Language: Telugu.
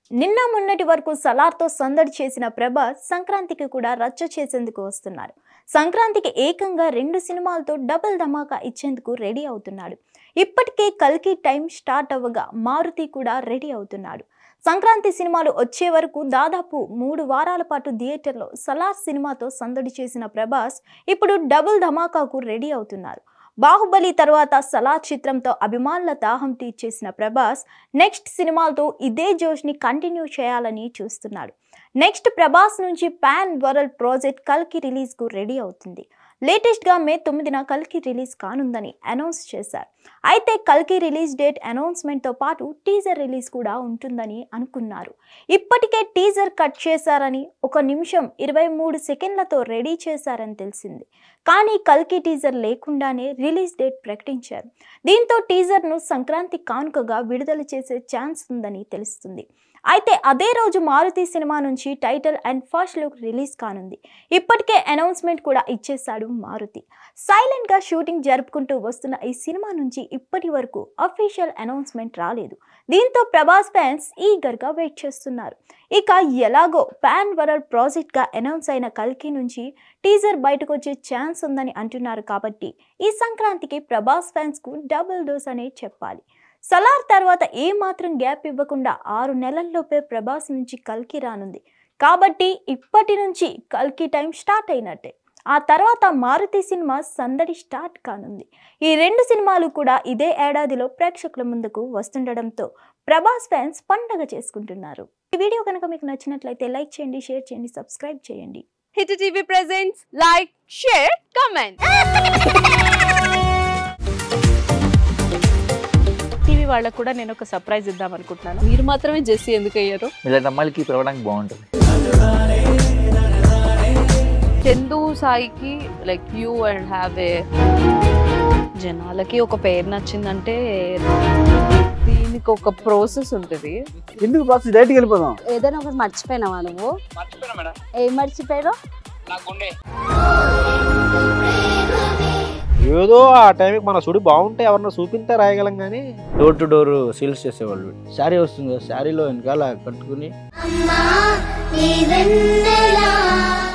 నిన్న మొన్నటి వరకు సలార్తో సందడి చేసిన ప్రభాస్ సంక్రాంతికి కూడా రచ్చ చేసేందుకు వస్తున్నారు. సంక్రాంతికి ఏకంగా 2 సినిమాలతో డబుల్ ధమాకా ఇచ్చేందుకు రెడీ అవుతున్నాడు. ఇప్పటికే కల్కి టైం స్టార్ట్ అవ్వగా మారుతి కూడా రెడీ అవుతున్నాడు. సంక్రాంతి సినిమాలు వచ్చే వరకు దాదాపు 3 వారాల పాటు థియేటర్లో సలార్ సినిమాతో సందడి చేసిన ప్రభాస్ ఇప్పుడు డబుల్ ధమాకాకు రెడీ అవుతున్నారు. బాహుబలి తర్వాత సలార్ చిత్రంతో అభిమానుల దాహం తీర్చేసిన ప్రభాస్ నెక్స్ట్ సినిమాలతో ఇదే జోష్ని కంటిన్యూ చేయాలని చూస్తున్నాడు. నెక్స్ట్ ప్రభాస్ నుంచి పాన్ వరల్డ్ ప్రాజెక్ట్ కల్కి రిలీజ్కు రెడీ అవుతుంది. లేటెస్ట్గా మే 9న కల్కి రిలీజ్ కానుందని అనౌన్స్ చేశారు. అయితే కల్కి రిలీజ్ డేట్ అనౌన్స్మెంట్తో పాటు టీజర్ రిలీజ్ కూడా ఉంటుందని అనుకున్నారు. ఇప్పటికే టీజర్ కట్ చేశారని 1 నిమిషం 23 సెకండ్లతో రెడీ చేశారని తెలిసింది. కానీ కల్కి టీజర్ లేకుండానే రిలీజ్ డేట్ ప్రకటించారు. దీంతో టీజర్ను సంక్రాంతి కానుకగా విడుదల చేసే ఛాన్స్ ఉందని తెలుస్తుంది. అయితే అదే రోజు మారుతి సినిమా నుంచి title and first look release కానుంది. ఇప్పటికే అనౌన్స్మెంట్ కూడా ఇచ్చేశాడు మారుతి. సైలెంట్గా షూటింగ్ జరుపుకుంటూ వస్తున్న ఈ సినిమా నుంచి ఇప్పటి వరకు అఫీషియల్ అనౌన్స్మెంట్ రాలేదు. దీంతో ప్రభాస్ ఫ్యాన్స్ ఈగర్గా వెయిట్ చేస్తున్నారు. ఇక ఎలాగో పాన్ వరల్డ్ ప్రాజెక్ట్గా అనౌన్స్ అయిన కల్కి నుంచి టీజర్ బయటకు వచ్చే ఛాన్స్ ఉందని అంటున్నారు. కాబట్టి ఈ సంక్రాంతికి ప్రభాస్ ఫ్యాన్స్కు డబుల్ డోస్ అనే చెప్పాలి. సలార్ తర్వాత ఏ మాత్రం గ్యాప్ ఇవ్వకుండా 6 నెలల్లోపే ప్రభాస్ నుంచి కల్కి రానుంది. కాబట్టి ఇప్పటి నుంచి కల్కి టైం స్టార్ట్ అయినట్టే. ఆ తర్వాత మారుతి సినిమా సందడి స్టార్ట్ కానుంది. ఈ 2 సినిమాలు కూడా ఇదే ఏడాదిలో ప్రేక్షకుల ముందుకు వస్తుండడంతో ప్రభాస్ ఫ్యాన్స్ పండగ చేసుకుంటున్నారు. ఈ వీడియో కనుక మీకు నచ్చినట్లయితే లైక్ చేయండి, షేర్ చేయండి, సబ్స్క్రైబ్ చేయండి. Hit TV presents like, share, comment. TV వాళ్ళకు కూడా నేను ఒక సర్ప్రైజ్ ఇద్దాం అనుకుంటున్నాను. మీరు మాత్రమే జెస్సీ ఎందుకు అయ్యారు? ఇలాంటి అమ్మాయిలకి పిలవడానికి బాగుంటుంది. చందు సాయికి like you and have a జనాలకి ఒక పేరు నచ్చిందంటే దీనికి ఒక ప్రాసెస్ ఉంటుంది. ఎందుకు ప్రాసెస్ డైరెక్ట్ వెళ్ళిపోదాం. ఏదైనా ఒకటి మర్చిపోయినావా నువ్వు? ఏం మర్చిపోయావు? ఏదో ఆ టైంకి మన సుడి బాగుంటే ఎవరన్నా చూపిస్తే రాయగలం కానీ డోర్ టు డోర్ సేల్స్ చేసేవాళ్ళు. శారీ వస్తుంది, శారీలో వెనకాల కట్టుకుని